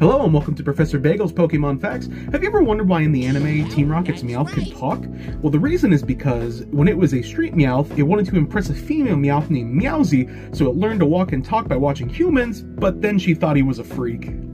Hello and welcome to Professor Bagel's Pokemon Facts. Have you ever wondered why in the anime Team Rocket's Meowth can talk? Well, the reason is because when it was a street Meowth, it wanted to impress a female Meowth named Meowsy, so it learned to walk and talk by watching humans, but then she thought he was a freak.